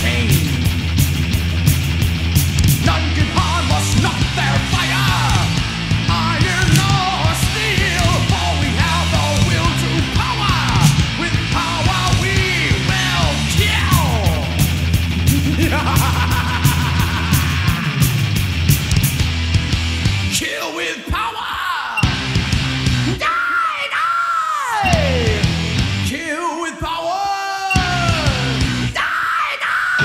remain. None can harm us, not their fire. Iron or steel, for we have the will to power. With power we will kill. Kill with power. Die, die. Kill with power. Die, die.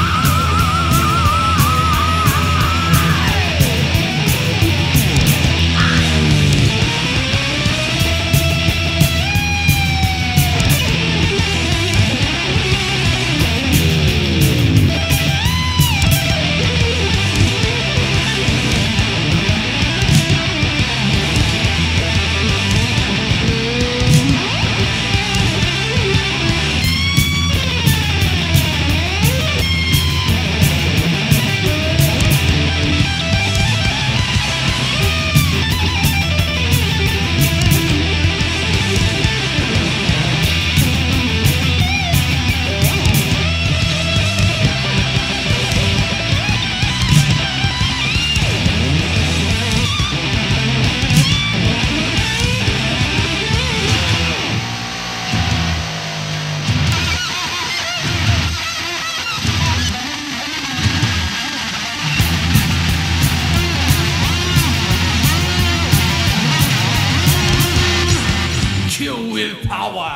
Kill with power.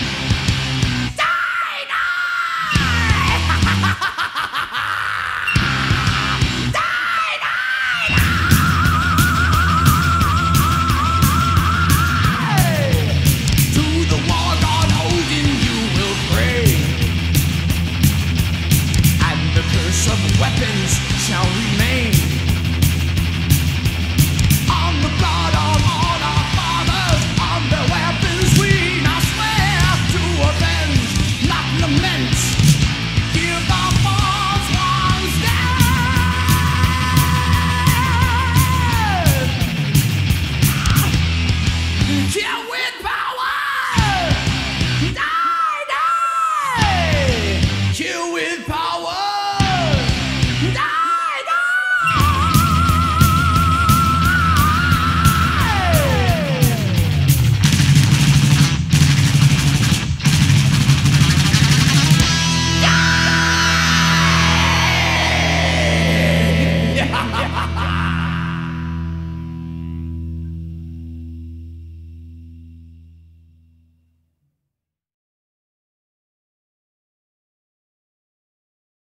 Die, die. Die, die, die. To the war god Odin you will pray, and the curse of weapons shall remain. On the blood of all our fathers, on their weapons we now swear to avenge, not lament. Give our false ones dead. Kill with power. Die, die. Kill with power.